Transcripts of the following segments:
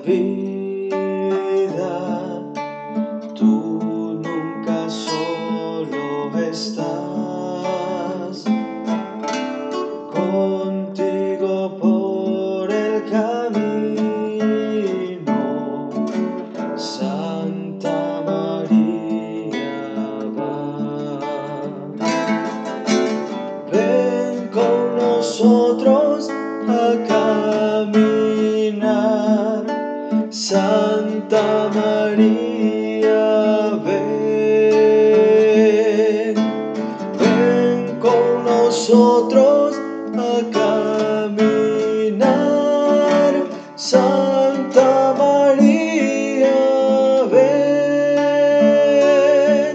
vida, tú nunca solo estás, contigo por el camino, Santa María va. Ven con nosotros a caminar, Santa María, ven. Ven con nosotros a caminar, Santa María, ven.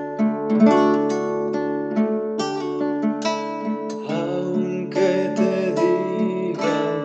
Aunque te digan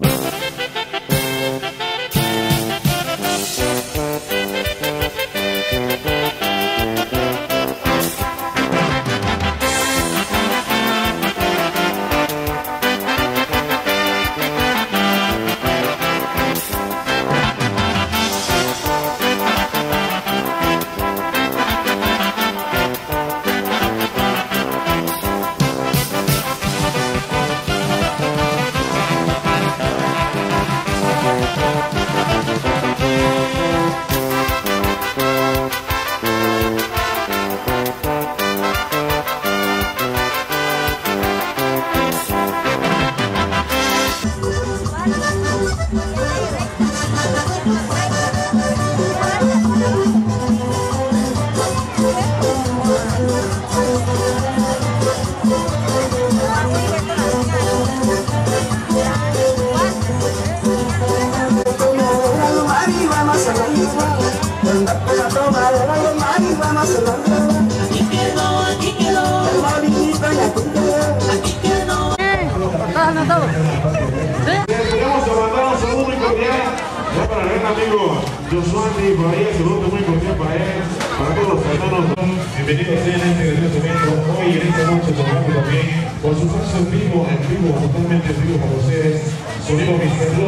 Vamos a mandar un saludo muy cordial ya para el gran amigo Josuani, por ahí el saludo muy cordial para él, para todos los hermanos. Bienvenidos sean a este grandioso evento. Hoy en esta noche tocando también, por supuesto en vivo, totalmente en vivo para ustedes, sonido misterioso.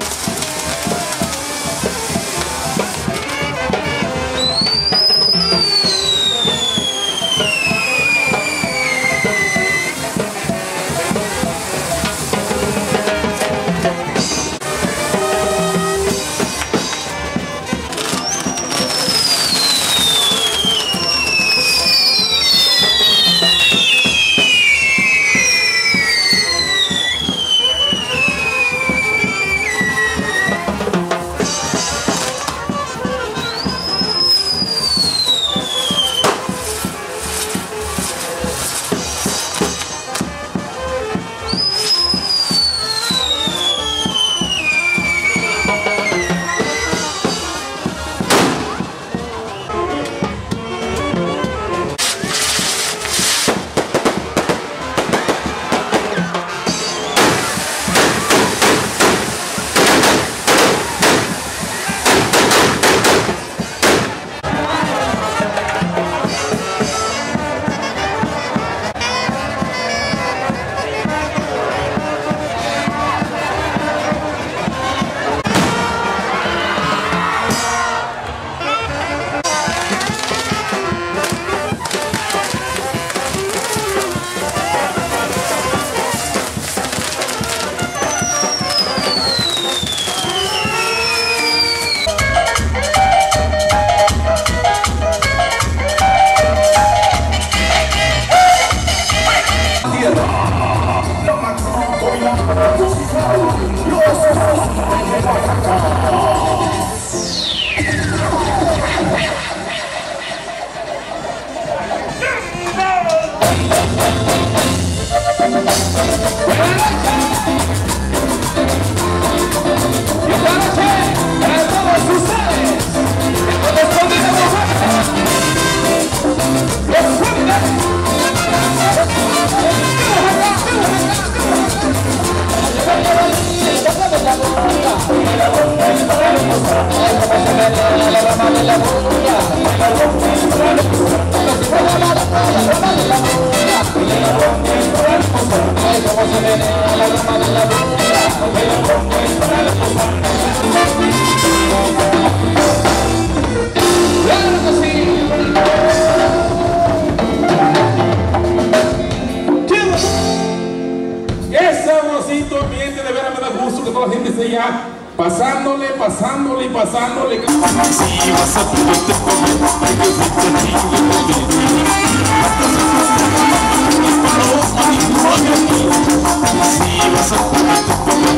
la ella, pasándole. Si vas a poderte comer, hay que si vas a poderte comer.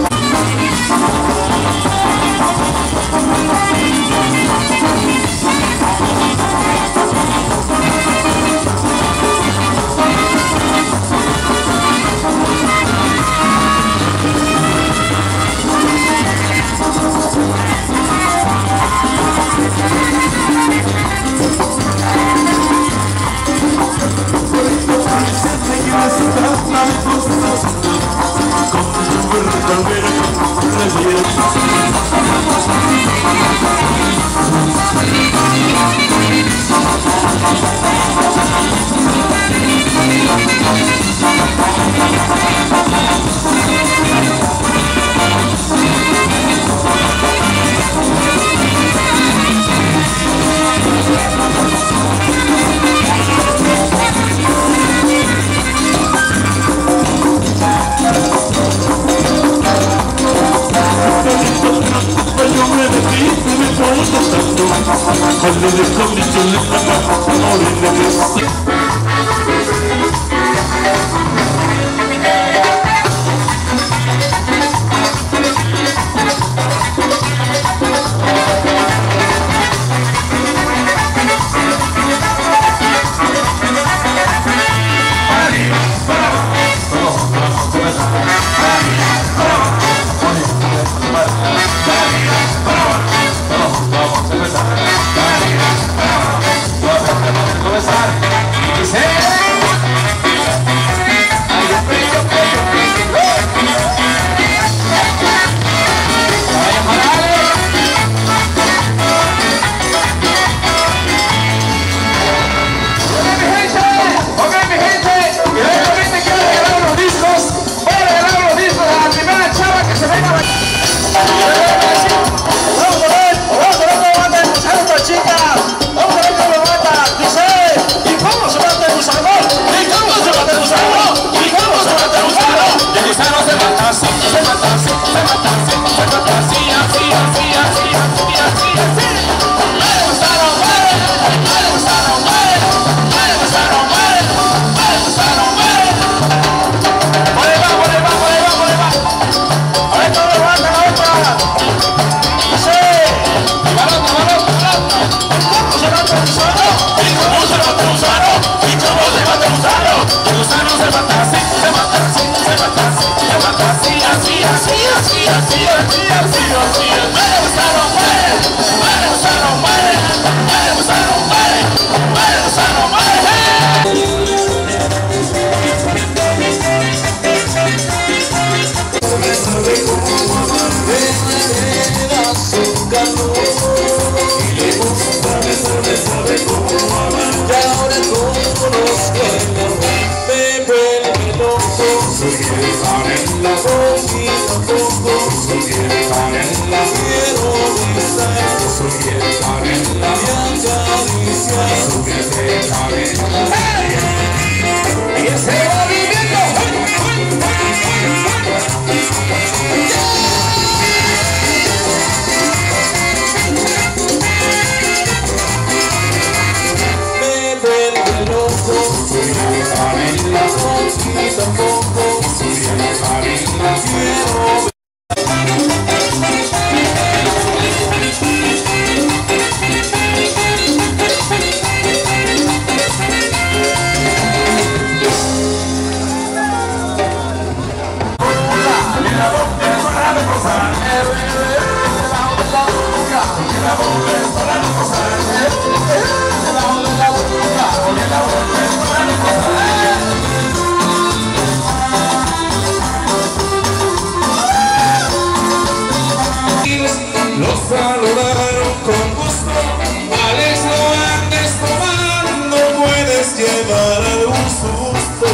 Los saludaron con gusto. Alex, no andes tomando, puedes llevar algún susto.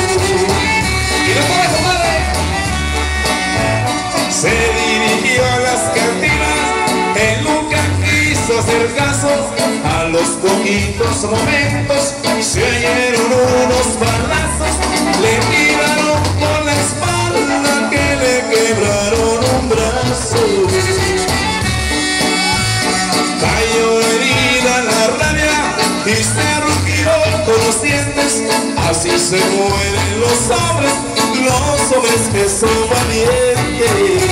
Y después, madre, se dirigió a las cantinas. Él nunca quiso hacer caso a los poquitos momentos. Se oyeron unos balazos, le tiraron por la espalda, que le quebraron un brazo. así se mueren los hombres que son valientes.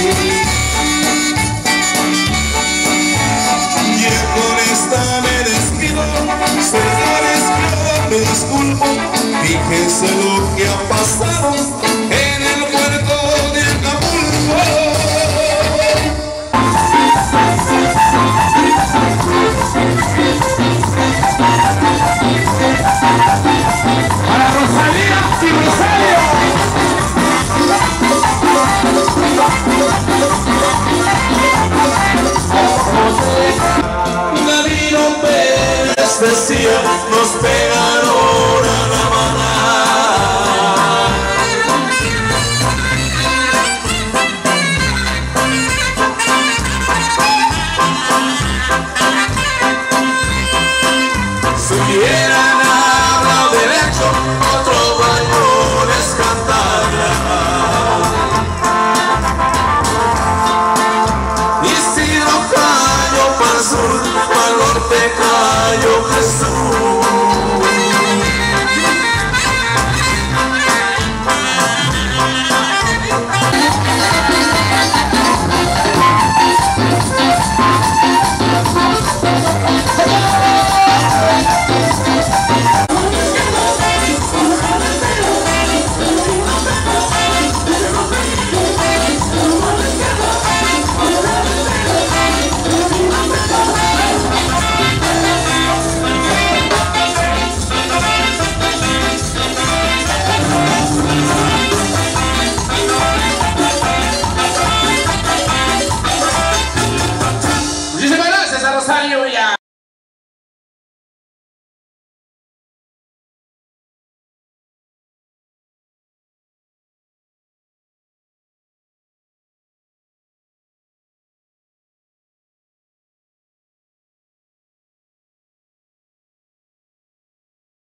Y con esta me despido, señores, yo me disculpo. Fíjense lo que ha pasado en el puerto de Acapulco. Para Rosalía y Rosario. Gabino Pérez decía, nos pegaron